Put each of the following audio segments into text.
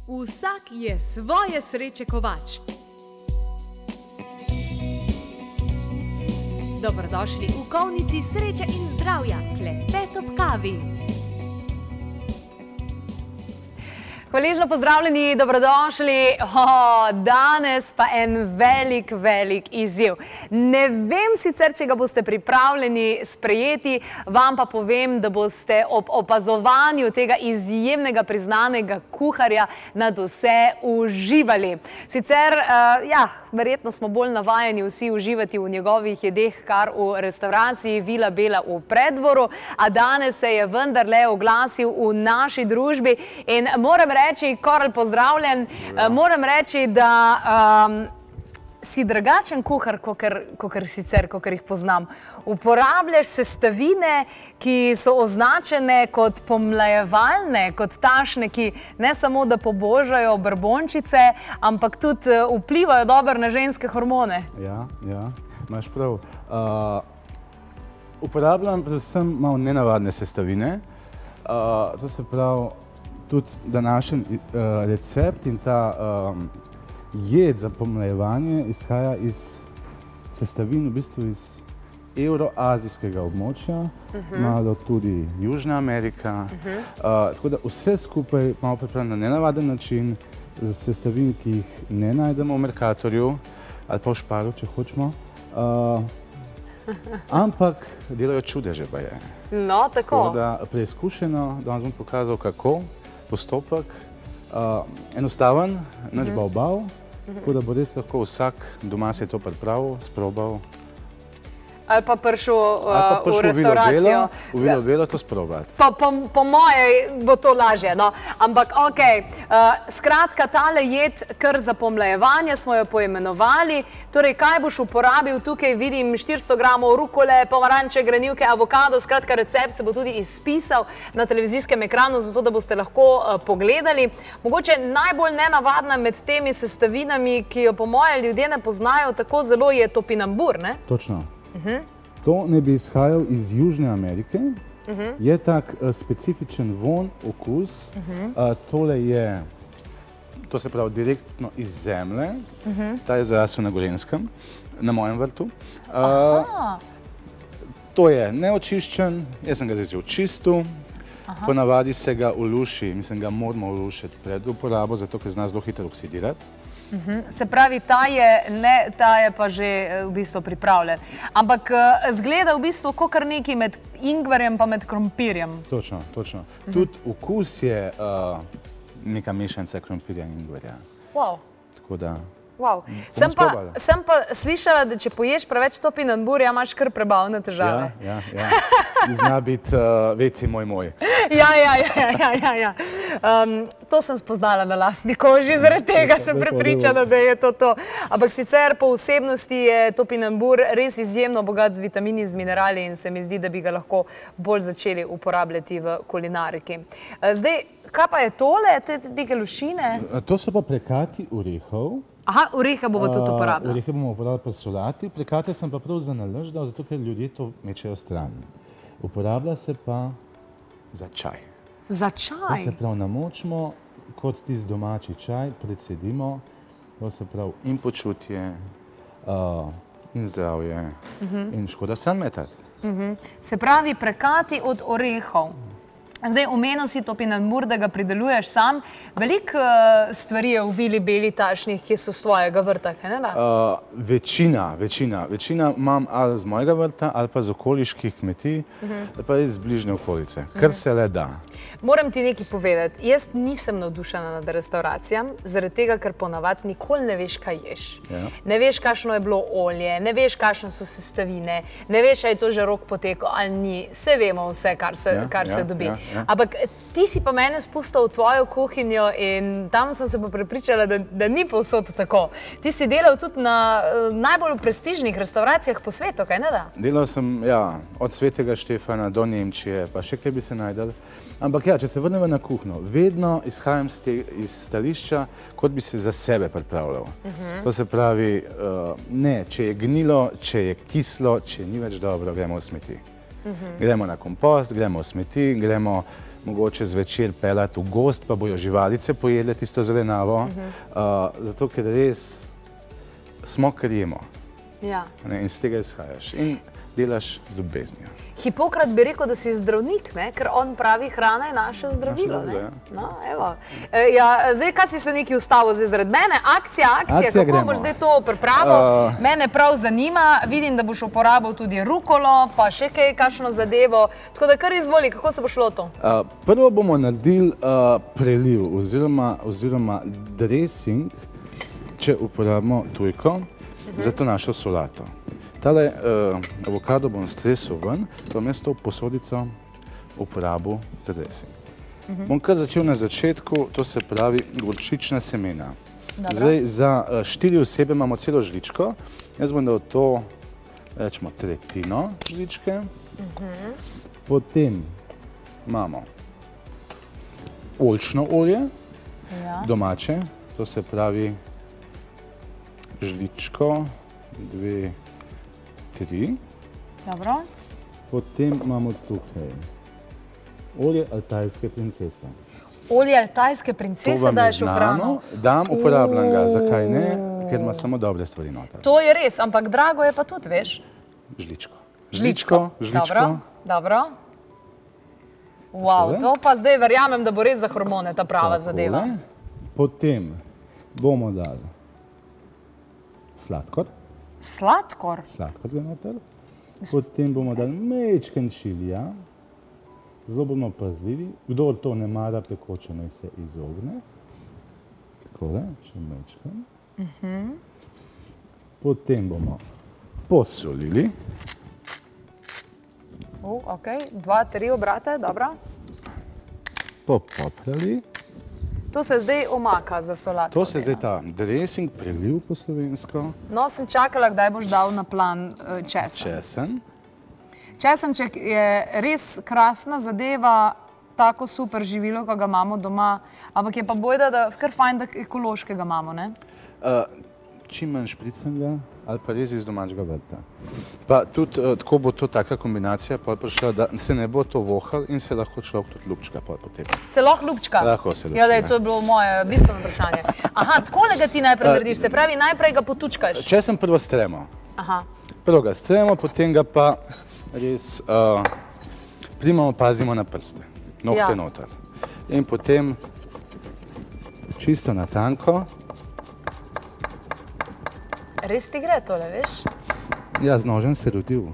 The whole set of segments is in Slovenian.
Vsak je svoje sreče kovač. Dobrodošli v kovnici sreče in zdravja, klepet ob kavi. Hvaležno pozdravljeni, dobrodošli. Danes pa en velik izziv. Ne vem sicer, če ga boste pripravljeni sprejeti, vam pa povem, da boste ob opazovanju tega izjemnega priznanega kuharja nad vse uživali. Sicer, verjetno smo bolj navajeni vsi uživati v njegovih jedeh, kar v restavraciji Vila Bela v Preddvoru, a danes se je vendarle oglasil v naši družbi in moram reči, Karel, pozdravljen, moram reči, da si drugačen kuhar, kakor jih poznam. Uporabljaš sestavine, ki so označene kot pomlajevalne, kot takšne, ki ne samo, da pobožajo brbončice, ampak tudi vplivajo dobro na ženske hormone. Ja, imaš prav. Uporabljam predvsem malo nenavadne sestavine. To se pravi, tudi današnji recept in ta jed za pomlajevanje izhaja iz sestavin v bistvu iz evroazijskega območja, malo tudi Južna Amerika. Tako da vse skupaj malo pripravljeno na nenavaden način, za sestavin, ki jih ne najdemo v Mercatorju ali pa v Sparu, če hočemo. Ampak delajo čudeže pa je. No, tako. Tako da preizkušeno, danes bom pokazal kako. Postopek, enostaven, nič bav, tako da bo res lahko vsak doma se to pripravil, sprobal. Ali pa prišel v restauracijo. V Vilo Belo to sprobati. Po moje bo to lažje, no. Ampak okej, skratka, tale jed kar za pomlajevanje smo jo poimenovali. Torej, kaj boš uporabil? Tukaj vidim 400 gramov rukole, pomaranče, granivke, avokado. Skratka, recept se bo tudi izpisal na televizijskem ekranu, zato da boste lahko pogledali. Mogoče najbolj nenavadna med temi sestavinami, ki jo po moje ljudje ne poznajo tako zelo, je topinambur, ne? Točno. To ne bi izhajal iz Južne Amerike. Je tak specifičen von, okus. Tole je, to se pravi, direktno iz zemlje. Ta je zrasel na Gorenjskem, na mojem vrtu. To je neočiščen, jaz sem ga zdaj očistil. Ponavadi se ga uluši, mislim, ga moramo ulušiti pred uporabo, zato ker zna zelo hitro oksidirati. Se pravi, ta je pa že v bistvu pripravljen. Ampak zgleda v bistvu kakor nekaj med ingverjem pa med krompirjem. Točno. Tudi okus je neka mešanica krompirja in ingverja. Wow. Tako da... Sem pa slišala, da če poješ preveč topinamburja, imaš kar prebavne težave. Ja. Zna biti veci moj. Ja. To sem spoznala na lastni koži, zaradi tega sem prepričana, da je to. Ampak sicer po vsebnosti je topinambur res izjemno bogat z vitamini, z minerali in se mi zdi, da bi ga lahko bolj začeli uporabljati v kulinariki. Zdaj, kaj pa je tole, te lušine? To so pa prekati orehov. Aha, orehe bomo tudi uporabljali. Orehe bomo uporabljali pa solati. Prekate sem pa prav za nalašč dal, zato ker ljudje to mečejo stran. Uporablja se pa za čaj. Za čaj? To se pravi, namočimo kot tisti domači čaj, predsedimo. To se pravi in počutje, in zdravje, in škoda stran metati. Se pravi, prekati od orehov. Zdaj, omenil si topinambur, da ga prideluješ sam. Veliko stvari je v Vili Beli takšnih, ki so z tvojega vrta, kaj ne da? Večina. Večina imam ali z mojega vrta, ali pa z okoliških kmetij, ali pa iz bližnje okolice, kar se le da. Moram ti nekaj povedati. Jaz nisem navdušena nad restauracijami, zaradi tega, ker ponavadi nikoli ne veš, kaj ješ. Ne veš, kakšno je bilo olje, ne veš, kakšne so sestavine, ne veš, ali je to že rok potekel ali ni. Vse vemo vse, kar se dobi. Ampak ti si pa mene spustil v tvojo kuhinjo in tam sem se pa prepričala, da ni povsod tako. Ti si delal tudi na najbolj prestižnih restauracijah po svetu, kaj ne da? Delal sem, od Svetega Štefana do Nemčije, pa še kaj bi se najdel. Ampak če se vrnemo na kuhno, vedno izhajam iz stališča, kot bi se za sebe pripravljal. To se pravi, ne, če je gnilo, če je kislo, če ni več dobro, gremo v smeti. Gremo na kompost, gremo v smeti, gremo mogoče zvečer peljati v gost, pa bojo živalice pojedle tisto zelenavo, zato ker res smo, kar jemo. Ja. In iz tega izhajaš in delaš z ljubeznijo. Hipokrat bi rekel, da si zdravnik, ne? Ker on pravi, hrana je naše zdravilo. Naše zdravilo, No, evo. Ja, zdaj, kaj si se neki ustavil zdaj zaradi mene? Akcija, kako gremo. boš zdaj to pripravil? Mene prav zanima, vidim, da boš uporabil tudi rukolo, pa še kaj, kakšno zadevo. Tako da kar izvoli, kako se bo šlo to? Prvo bomo naredili preliv oziroma dressing, če uporabimo tujko, za to našo solato. Tale avokado bom stresel ven, pa bom jaz to posodico uporabil za dressing. Bom kar začel na začetku, to se pravi gorčična semena. Zdaj za 4 osebe imamo celo žličko, jaz bom dal to, rečemo, tretjino žličke. Potem imamo oljčno olje, domače, to se pravi žličko, 2, 3. Dobro. Potem imamo tukaj olje altajske princese. Olje altajske princese daješ v hrano? Dam, uporabljam ga, zakaj ne? Ker ima samo dobre stvari noter. To je res, ampak drago je pa tudi, veš? Žličko. Dobro. Wow, to pa zdaj verjamem, da bo res za hormone ta prava zadeva. Potem bomo dali sladkor. Sladkor? Sladkor je noter. Potem bomo dali majčken čilija. Zelo bomo pazljivi. Kdor to ne mara pekoče, naj se izogne. Takole, še majčken. Potem bomo posolili. Ok, 2, 3 obrate, dobro. Popoprali. To se zdaj omaka za solato. To se zdaj ta dressing, preliv po slovensko. No, sem čakala, kdaj boš dal na plan česen. Česen. Česenček je res krasna zadeva, tako super živilo, ko ga imamo doma, ampak je pa bojda, da kar fajn, da ekološkega imamo, ne? Čim manj špricenega ali pa res iz domačega vrta. Pa tudi tako bo to taka kombinacija prišla, da se ne bo to vohal in se lahko človek tudi ljubčka potem. Se lahko ljubčka? Lahko se ljubčka. Ja, to je bilo moje bistveno vprašanje. Aha, takole ga ti najprej narediš, se pravi, najprej ga potučkaš. Česen prvo stremo. Aha. Prvo ga stremo, potem ga pa res primamo, pazimo na prste, nohte noter. In potem čisto na tanko. Res ti gre tole, veš? Ja, z nožem se rodil.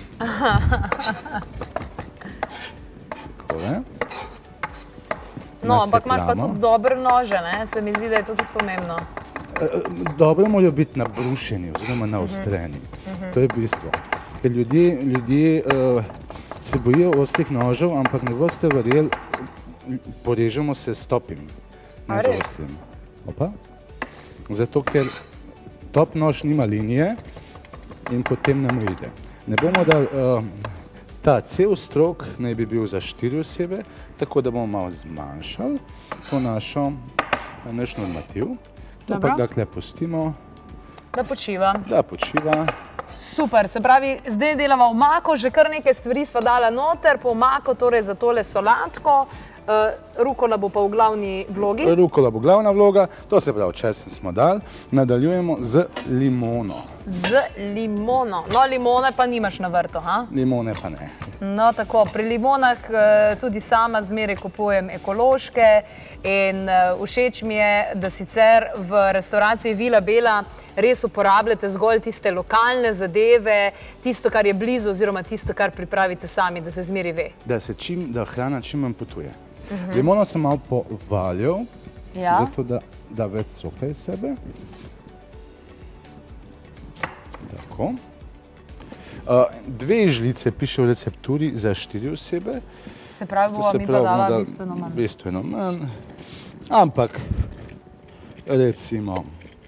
Takole. No, ampak imaš pa tudi dobre nože, ne? Se mi zdi, da je to tudi pomembno. Dobro morajo biti nabrušeni oziroma naostreni. To je bistvo. Ker ljudje se bojijo ostrih nožev, ampak ne boste verjeli, porežemo se s topim, ne z ostrim. Opa. Zato, ker top nož nima linije in potem nam ide. Ne bomo dali, ta cel strok naj bi bil za 4 osebe, tako da bomo malo zmanjšali to naš normativ. To pa ga tukaj pustimo. Da počiva. Da počiva. Super, se pravi, zdaj delava omako, že kar nekaj stvari sva dala noter, po omako, torej za tole solatko. Rukola bo pa v glavni vlogi. Rukola bo glavna vloga, to se pravi, česen smo dali. Nadaljujemo z limono. Z limono. No, limone pa nimaš na vrtu, ha? Limone pa ne. No, tako, pri limonah tudi sama zmeraj kupujem ekološke in všeč mi je, da sicer v restauraciji Vila Bela res uporabljate zgolj tiste lokalne zadeve, tisto, kar je blizu oziroma tisto, kar pripravite sami, da se zmeraj ve. Da hrana čim manj potuje. Limono sem malo povaljal, zato da več soka iz sebe. Tako. 2 žlice piše v recepturi za 4 osebe. Se pravi, bova mi pa dala bistveno manj. Bistveno manj. Ampak, recimo,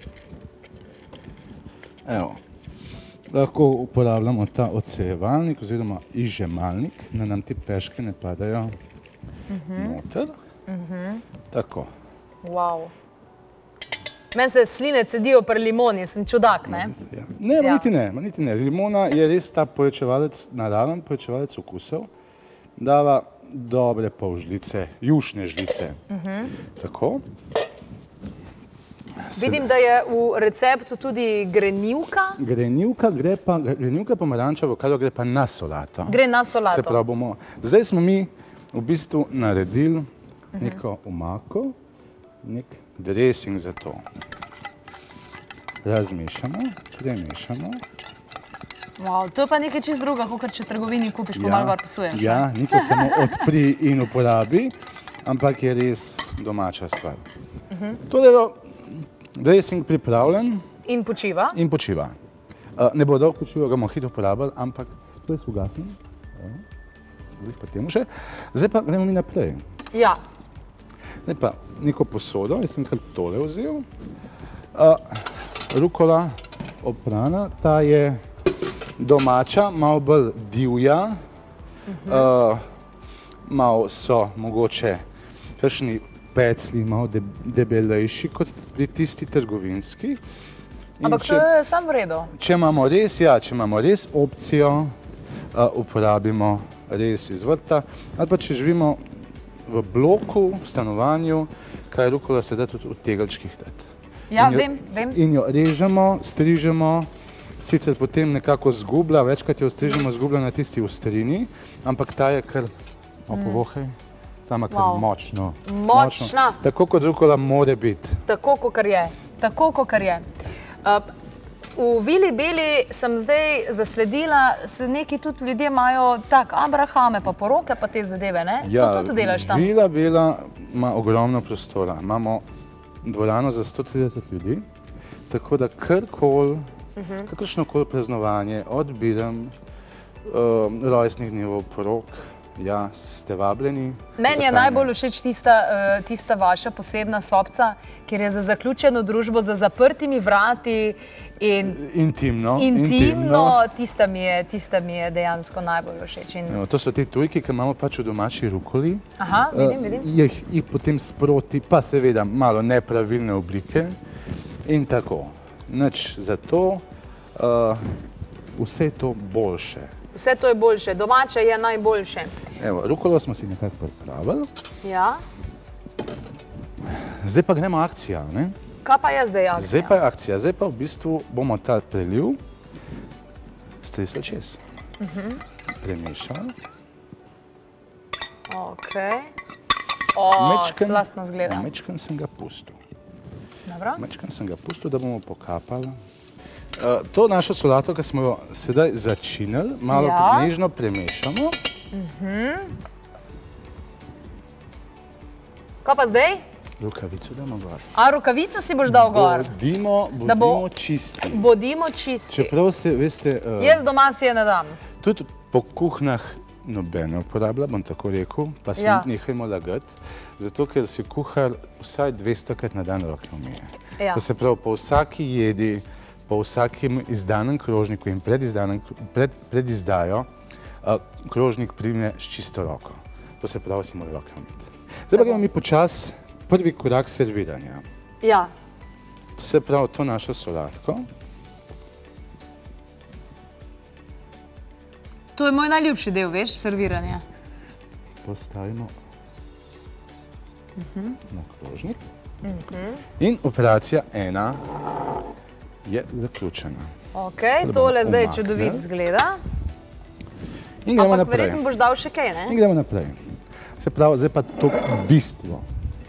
evo, lahko uporabljamo ta odsejevalnik oziroma izžemalnik, da nam ti peške ne padajo noter. Tako. Wow. Meni se sline cedijo pri limoni, sem čudak, ne? Ne, niti ne. Limona je res ta povečevalec, naraven povečevalec okusov. Dava dobre pol žlice, jušne žlice. Tako. Vidim, da je v receptu tudi grenivka. Grenivka pomaranča avokado gre pa na solato. Gre na solato. Se pravi bomo, zdaj smo mi v bistvu naredili neko omako, nek dressing za to. Razmešamo, premešamo. Wow, to je pa nekaj čist druga, kot če v trgovini kupiš, pa malo gor posuješ. Ja, ni to samo odpri in uporabi, ampak je res domača stvar. Torej, dressing pripravljen. In počiva. In počiva. Ne bo dolgo počival, ga bomo hitro uporabili, ampak to je ugasnil. Pa temu še. Zdaj pa gremo mi naprej. Ja. Zdaj pa neko posodo, jaz sem kar tole vzel. Rukola oprana, ta je domača, malo bolj divja. Malo so mogoče kakšni pecli, malo debelejši kot pri tisti trgovinski. Ampak to je sam v redu. Če imamo res opcijo, uporabimo res iz vrta, ali pa če živimo v bloku, v stanovanju, kaj rukola se da tudi v tegelčkih dati. Ja, vem. In jo režemo, strižemo, sicer potem nekako zgublja, večkrat jo strižemo, zgublja na tisti ostrini, ampak ta je kar, povohaj, tam je kar močno. Močna. Tako kot rukola more biti. Tako, kakor je. V Vili Beli sem zdaj zasledila, se neki tudi ljudje imajo tak abrahame, pa poroke, pa te zadeve, ne? Ja, to tudi delaš tam? Vila Bela ima ogromno prostora. Imamo dvorano za 130 ljudi, tako da kakršnokoli praznovanje, odbiram, rojstnih dnevov, porok, ja, ste vabljeni. Meni je najbolj všeč tista vaša posebna sobca, kjer je za zaključeno družbo, za zaprtimi vrati in intimno. Tista mi je dejansko najbolj všeč. To so te tujki, ki imamo pač v domači rukoli. Aha, vidim. Jih potem sproti, pa seveda malo nepravilne oblike in tako. Nič za to, vse je to boljše. Vse to je boljše, domače je najboljše. Evo, rukolo smo si nekako pripravili. Ja. Zdaj pa gremo akcija, ne? Kaj pa je zdaj akcija? Zdaj pa je akcija, zdaj pa v bistvu bomo ta preliv stresli čez. Premešali. Ok. Slastno zgleda. Mečkan sem ga pustil. Dobro. Mečkan sem ga pustil, da bomo pokapali. To našo solato, ki smo jo sedaj začinili, malo nežno premešamo. Kaj pa zdaj? Rokavico damo gor. Rokavico si boš dal gor? Bodimo čisti. Bodimo čisti. Čeprav se, veste... Jaz doma si je ne dam. Tudi po kuhnah nobene uporablja, bom tako rekel, pa se nehajmo lagati, zato ker si kuhar vsaj 200krat na dan roke umije. To se pravi, po vsaki jedi, po vsakem izdanem krožniku in pred izdajo krožnik prime s čisto roko. To se pravi, si mora roke umiti. Zdaj pa gremo mi počas prvi korak serviranja. Ja. To se pravi, to našo solatko. To je moj najljubši del, veš, serviranja. Postavimo na krožnik. In operacija 1 je zaključena. Ok, tole zdaj čudovit zgleda. In gremo naprej. Ampak verjetno boš dal še kaj, ne? In gremo naprej. Se pravi, zdaj pa to bistvo.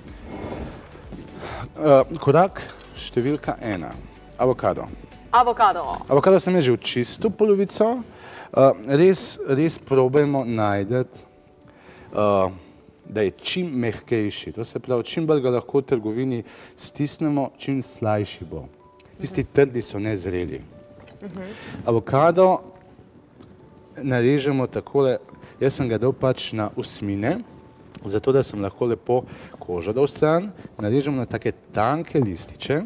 Korak številka 1. Avokado. Avokado sem že v čisto polovico. Res probajmo najdeti, da je čim mehkejši. To se pravi, čim bolj ga lahko v trgovini stisnemo, čim slajši bo. Tisti trdi so nezreli. Avokado narežemo takole, jaz sem ga dal pač na usmine, zato da sem lahko lepo kožo dal stran, narežemo na take tanke lističe.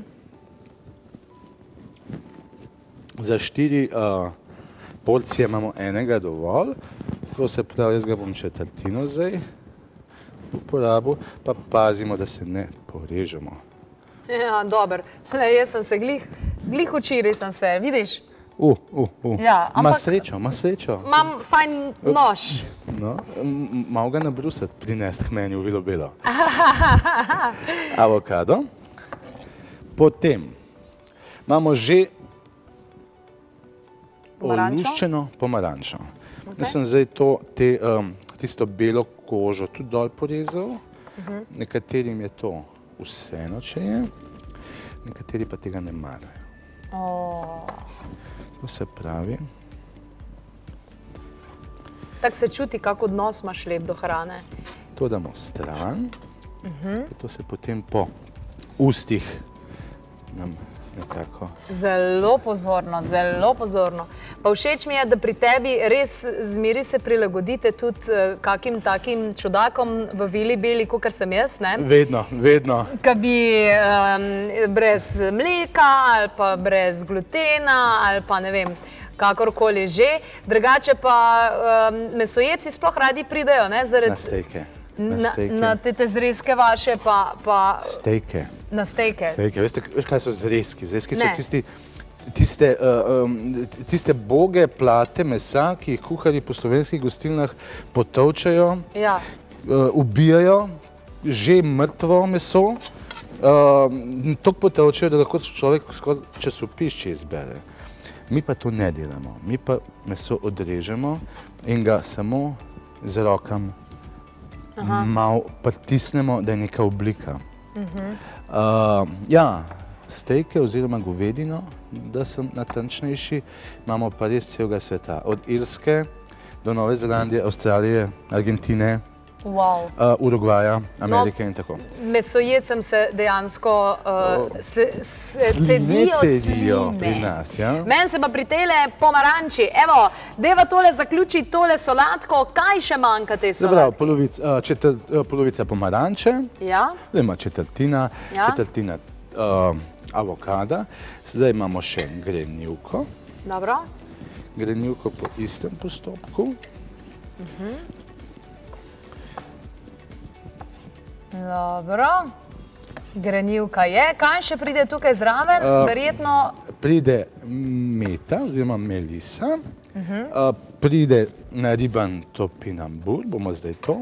Za 4 porcije imamo enega dovolj, to se pravi, jaz ga bom četrtino zdaj uporabil, pa pazimo, da se ne porežemo. Ja, dober. Jaz sem se glih včeraj sem se, vidiš, Ja, Ima ampak srečo, ima srečo. imam fajn nož. No, malo ga nabrusati, prinesti k meni v Vilo Belo. Avokado. Potem imamo že oluščeno pomarančo. Jaz sem zdaj tisto belo kožo tudi dol porezal. Nekaterim je to vseeno, če je. Nekateri pa tega ne marajo. To se pravi. Tako se čuti, kak odnos imaš lep do hrane. To damo stran. To se potem po ustih nam nekako... Zelo pozorno, zelo pozorno. Pa všeč mi je, da pri tebi res zmeri se prilagodite tudi kakim takim čudakom v Vili Beli, kakor sem jaz, ne? Vedno, vedno. Ka bi brez mleka ali pa brez glutena ali pa ne vem, kakorkoli že. Drugače pa mesojeci sploh radi pridejo, ne? Na stejke. Na te zrezke vaše pa... Stejke. Na stejke. Veste, kaj so zrezki? Zrezki so tiste boge plate mesa, ki jih kuharji po slovenskih gostilnah potolčejo, ubijajo že mrtvo meso, toliko potolčejo, da lahko človek skoraj časopis izbere. Mi pa to ne delamo. Mi pa meso odrežemo in ga samo z rokami malo pritisnemo, da je neka oblika. Ja, stejke oziroma govedino, da sem natančnejši, imamo pa res celega sveta. Od Irske do Nove Zelandije, Avstralije, Argentine, Urugvaja, Amerike in tako. Mesojecem se dejansko cedijo pri nas, ja. Meni se pa pri tele pomaranči. Evo, deva tole zaključiti tole solatko. Kaj še manjka tej solatki? Polovica pomaranče, ima četrtina avokada. Zdaj imamo še grenivko. Dobro. Grenivko po istem postopku. Dobro. Grenivka je. Kaj še pride tukaj zraven? Verjetno... Pride meta oziroma melisa. Pride nariban topinambur, bomo zdaj to.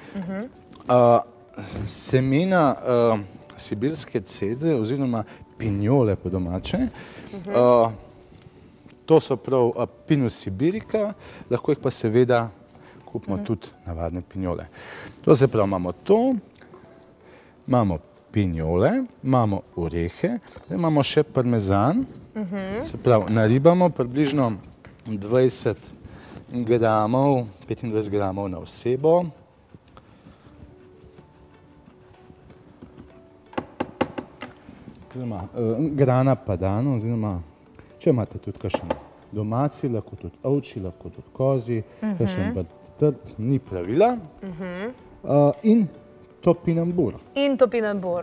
Semena sibirske cedre oziroma pinjole po domače. To so prav Pinus sibirica, lahko jih pa seveda kupimo tudi navadne pinjole. To se pravi, imamo to. Imamo pinjole, imamo orehe, imamo še parmezan, se pravi, naribamo približno 20 gramov, 25 gramov na osebo. Grana padano, oziroma, če imate tudi kakšen domaci, lahko tudi ovči, lahko tudi kozi, kakšen trd, ni pravila. In topinambur. In topinambur.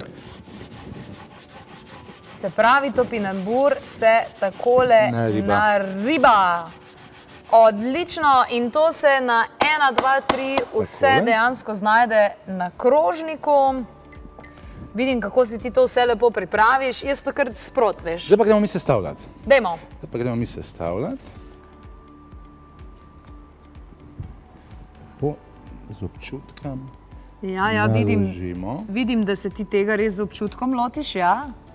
Se pravi, topinambur se takole nariba. Odlično. In to se na 1, 2, 3 vse dejansko znajde na krožniku. Vidim, kako si ti to vse lepo pripraviš. Jaz to kar sprot, veš. Zdaj pa gremo mi sestavljati. Dajmo. Zdaj pa gremo mi sestavljati. Z občutkom. Ja, vidim, da se ti tega res z občutkom lotiš, ja?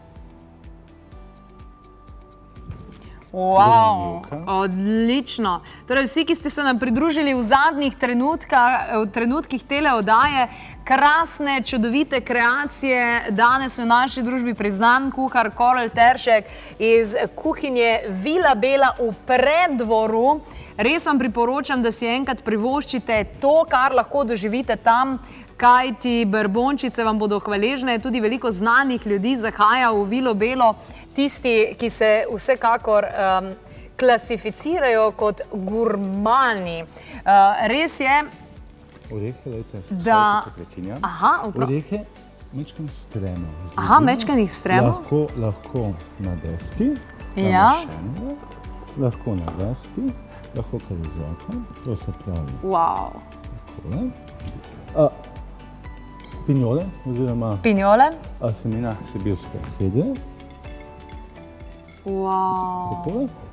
Wow, odlično. Torej, vsi, ki ste se nam pridružili v zadnjih trenutkih tele oddaje, krasne, čudovite kreacije, danes v naši družbi priznan kuhar Karel Teršek iz kuhinje Vila Bela v Preddvoru. Res vam priporočam, da si enkrat privoščite to, kar lahko doživite tam, kajti brbončice vam bodo hvaležne, tudi veliko znanih ljudi zahaja v Vilo Belo, tisti, ki se vsekakor klasificirajo kot gurmani. Res je, orehe, dajte, da... prekinjam. Orehe mečkan stremo. Aha, mečkan jih stremo? Lahko na deski, namašenega, lahko na deski, lahko kar iz roka, to se pravi. Wow. Takole. Pinjole, oziroma semena sibirske cedre. Wow.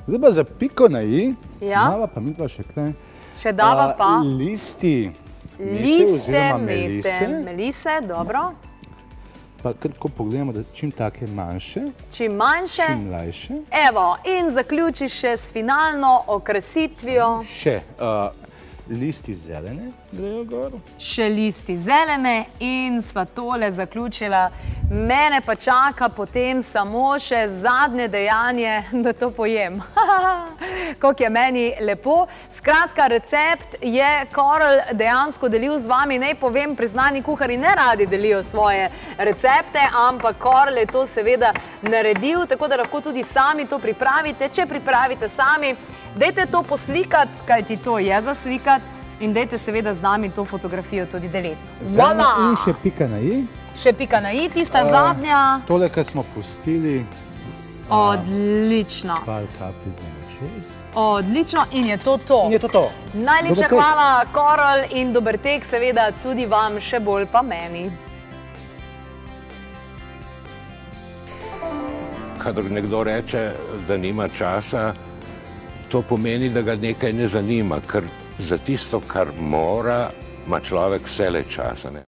Zdaj pa za piko na i, Ja. dava pa midva še tle. Še dava pa Listi mete liste, oziroma mete, melise, dobro. Pa kar ko pogledamo, da čim take manjše, Čim manjše. čim mlajše. Evo, in zaključiš še s finalno okrasitvijo. Še listi zelene grejo gor. Še listi zelene in sva tole zaključila. Mene pa čaka potem samo še zadnje dejanje, da to pojem. Koliko je meni lepo. Skratka, recept je Karel dejansko delil z vami. Naj povem, priznani kuharji ne radi delijo svoje recepte, ampak Karel je to seveda naredil, tako da lahko tudi sami to pripravite. Če pripravite sami, dajte to poslikati, kajti to je za slikati, in dajte seveda z nami to fotografijo tudi deliti. Zelena in še pika na i. Še pika na i, tista zadnja. Tole, kar smo pustili, Odlično. par kaplji za čez. Odlično in je to to. In je to to. Najlepša Dober tek. hvala, Karel, in dober tek, seveda tudi vam, še bolj pa meni. Kadar nekdo reče, da nima časa, to pomeni, da ga nekaj ne zanima, ker za tisto, kar mora, ima človek vselej časa.